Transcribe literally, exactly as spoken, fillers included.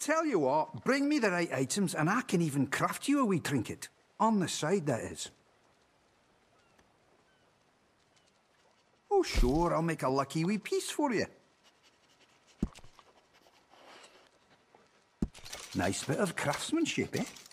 Tell you what, bring me the right items and I can even craft you a wee trinket. On the side, that is. Oh, sure, I'll make a lucky wee piece for you. Nice bit of craftsmanship, eh?